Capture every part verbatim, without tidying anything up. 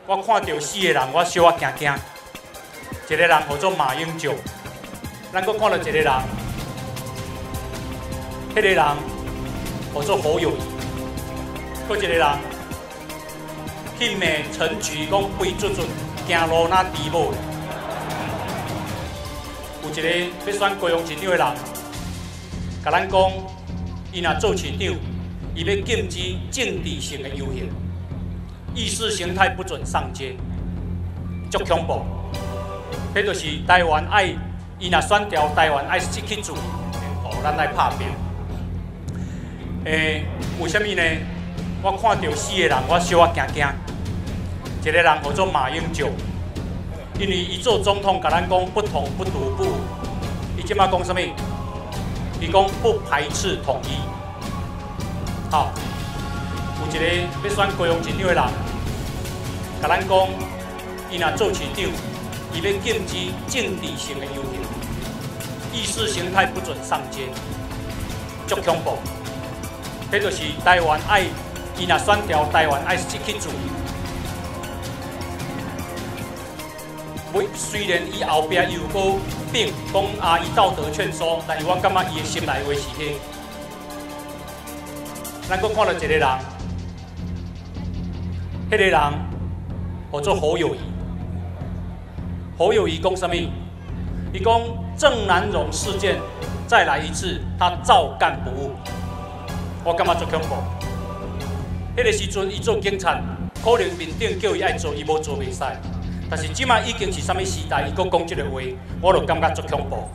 我看到四个人，我小可惊惊。一个人叫做马英九，咱搁看到一个人，迄、那个人叫做侯友宜，搁一个人，去骂陈菊讲肥卒卒，行路哪猪某咧。有一个要选高雄市长的人，甲咱讲，伊若做市长，伊要禁止政治性的游行。 意识形态不准上街，足恐怖。迄就是台湾爱，伊若选调台湾爱失去自由，哦，咱来拍拼。诶、欸，为什么呢？我看到四个人，我小可惊惊。一个人叫做马英九，因为伊做总统，甲咱讲不统不独不武。伊即马讲什么？伊讲不排斥统一。好。 有一个要选高雄市长的人，甲咱讲，伊若做市长，伊要禁止政治性的游行，意识形态不准上街，足恐怖。迄就是台湾爱，伊若选调台湾爱失去自由。每虽然伊后壁又搁并讲啊，伊道德劝说，但是我感觉伊的心内话是迄。咱搁看到一个人。 迄个人叫做侯友宜，侯友宜讲什么？伊讲郑南榕事件再来一次，他照干不误。我感觉足恐怖。迄个时阵伊做警察，可能面顶叫伊爱做，伊无做袂使。但是即马已经是啥物时代，伊搁讲即个话，我就感觉足恐怖。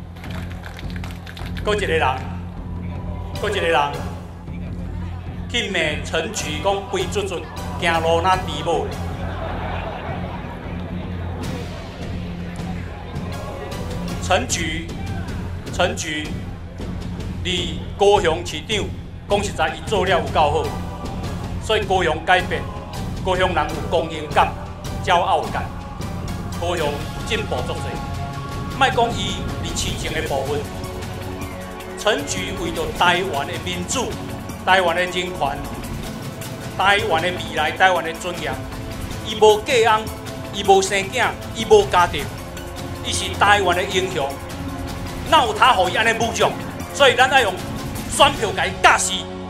搁一个人，搁一个人。 去骂陈菊讲肥卒卒，行路哪猪某咧。陈菊，陈菊，离高雄市长，讲实在，伊做了有够好，所以高雄改变，高雄人有公赢感、骄傲感，高雄进步足侪。莫讲伊伫市政的部分，陈菊为着台湾的民主。 台湾的人权、台湾的未来、台湾的尊严，伊无嫁翁，伊无生囝，伊无家庭，伊是台湾的英雄。哪有他互伊安尼侮辱？所以咱要用选票甲伊教死。